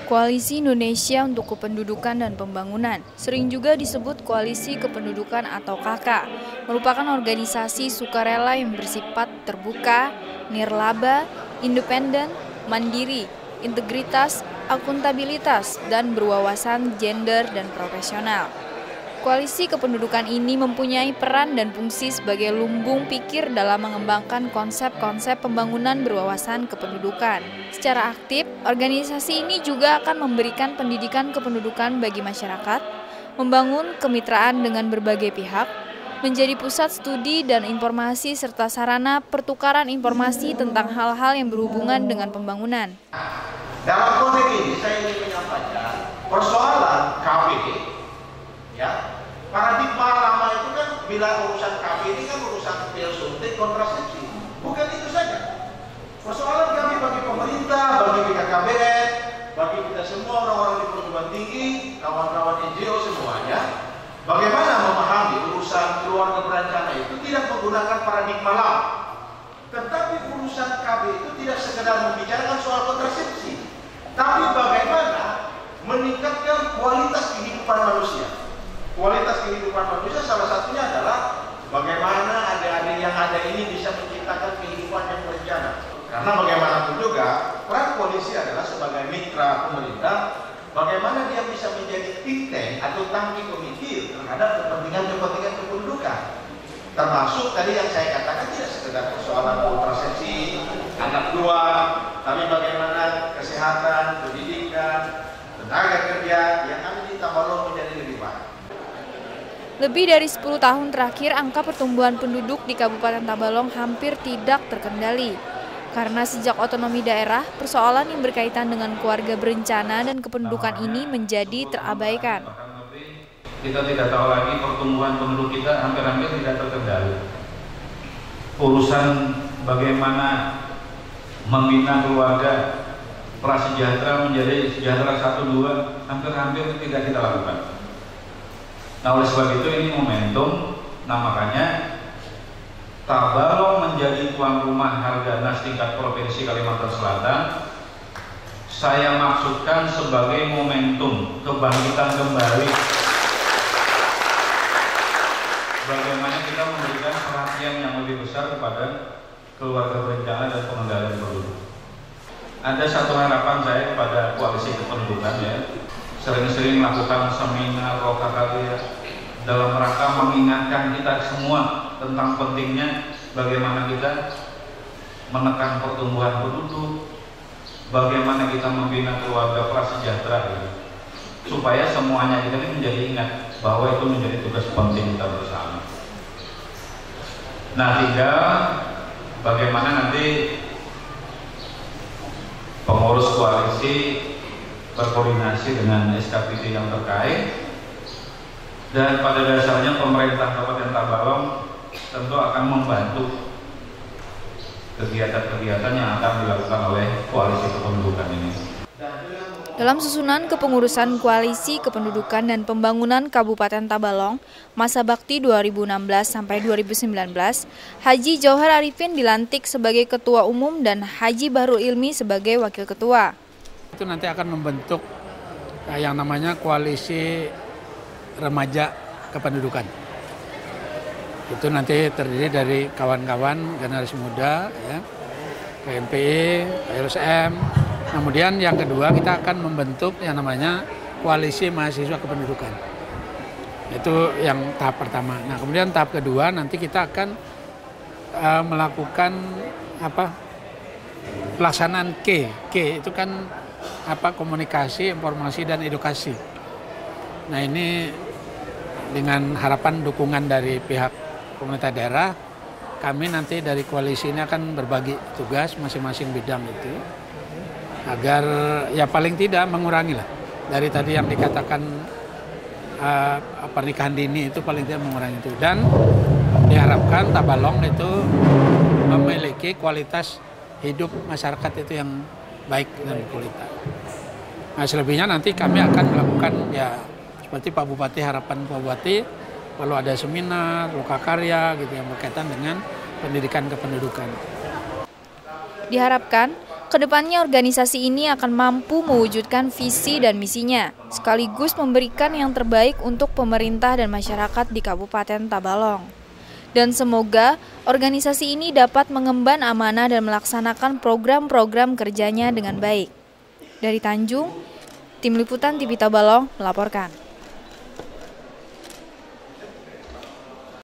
Koalisi Indonesia untuk Kependudukan dan Pembangunan, sering juga disebut Koalisi Kependudukan atau KK, merupakan organisasi sukarela yang bersifat terbuka, nirlaba, independen, mandiri, integritas, akuntabilitas, dan berwawasan gender dan profesional. Koalisi kependudukan ini mempunyai peran dan fungsi sebagai lumbung pikir dalam mengembangkan konsep-konsep pembangunan berwawasan kependudukan. Secara aktif, organisasi ini juga akan memberikan pendidikan kependudukan bagi masyarakat, membangun kemitraan dengan berbagai pihak, menjadi pusat studi dan informasi serta sarana pertukaran informasi tentang hal-hal yang berhubungan dengan pembangunan. Dalam konteks ini saya ingin menyampaikan persoalan KPD, ya. Paradigma lama itu kan bila urusan KPD kan urusan pil suntik kontrasepsi. Bukan itu saja. Persoalan kami bagi pemerintah, bagi BKKBN, bagi kita semua orang-orang di perguruan tinggi, kawan-kawan NGO semuanya, bagaimana memahami urusan keluarga berencana itu tidak menggunakan paradigma lama. Tetapi urusan KB itu tidak sekedar membicarakan soal kontrasepsi, tapi bagaimana meningkatkan kualitas kehidupan manusia. Kualitas kehidupan manusia salah satunya adalah bagaimana adik-adik yang ada ini bisa menciptakan kehidupan yang berencana. Karena bagaimanapun juga, peran polisi adalah sebagai mitra pemerintah, bagaimana dia bisa menjadi think tank atau tangki pemikir terhadap kepentingan-kepentingan kependudukan. Termasuk tadi yang saya katakan tidak sekedar persoalan kontrasepsi, anak dua, tapi bagaimana kesehatan, pendidikan, tenaga kerja yang ada di Tabalong menjadi lebih baik. Lebih dari 10 tahun terakhir, angka pertumbuhan penduduk di Kabupaten Tabalong hampir tidak terkendali. Karena sejak otonomi daerah, persoalan yang berkaitan dengan keluarga berencana dan kependudukan ini menjadi terabaikan. Kita tidak tahu lagi pertumbuhan penduduk kita hampir-hampir tidak terkendali. Urusan bagaimana membina keluarga prasejahtera menjadi sejahtera 1-2 hampir-hampir tidak kita lakukan. Nah, oleh sebab itu ini momentum, nah makanya Tabalong menjadi tuan rumah Harganas tingkat Provinsi Kalimantan Selatan. Saya maksudkan sebagai momentum kebangkitan kembali. Bagaimana kita memberikan perhatian yang lebih besar kepada keluarga berencana dan pengendalian penduduk. Ada satu harapan saya kepada koalisi kependudukan, ya, sering-sering melakukan seminar lokakarya dalam rangka mengingatkan kita semua tentang pentingnya bagaimana kita menekan pertumbuhan penduduk, bagaimana kita membina keluarga prasejahtera, ya, supaya semuanya kita ini menjadi ingat bahwa itu menjadi tugas penting kita bersama. Nah, tinggal bagaimana nanti pengurus koalisi berkoordinasi dengan SKPD yang terkait, dan pada dasarnya pemerintah Kabupaten Tabalong tentu akan membantu kegiatan-kegiatan yang akan dilakukan oleh koalisi kependudukan ini. Dalam susunan kepengurusan Koalisi Kependudukan dan Pembangunan Kabupaten Tabalong, masa bakti 2016 sampai 2019, Haji Jauhar Arifin dilantik sebagai Ketua Umum dan Haji Bahrul Ilmi sebagai Wakil Ketua. Itu nanti akan membentuk yang namanya Koalisi Remaja Kependudukan. Itu nanti terdiri dari kawan-kawan generasi muda, ya, KMPI, LSM. Kemudian yang kedua kita akan membentuk yang namanya Koalisi Mahasiswa Kependudukan. Itu yang tahap pertama. Nah, kemudian tahap kedua nanti kita akan melakukan pelaksanaan K itu kan komunikasi, informasi dan edukasi. Nah, ini dengan harapan dukungan dari pihak pemerintah daerah, kami nanti dari koalisi ini akan berbagi tugas masing-masing bidang itu, agar ya paling tidak mengurangi lah dari tadi yang dikatakan pernikahan dini itu paling tidak mengurangi itu, dan diharapkan Tabalong itu memiliki kualitas hidup masyarakat itu yang baik dan berkualitas. Nah, selebihnya nanti kami akan melakukan ya seperti Pak Bupati, harapan Pak Bupati, kalau ada seminar, lokakarya gitu yang berkaitan dengan pendidikan kependudukan. Diharapkan Kedepannya organisasi ini akan mampu mewujudkan visi dan misinya, sekaligus memberikan yang terbaik untuk pemerintah dan masyarakat di Kabupaten Tabalong. Dan semoga organisasi ini dapat mengemban amanah dan melaksanakan program-program kerjanya dengan baik. Dari Tanjung, Tim Liputan TV Tabalong melaporkan.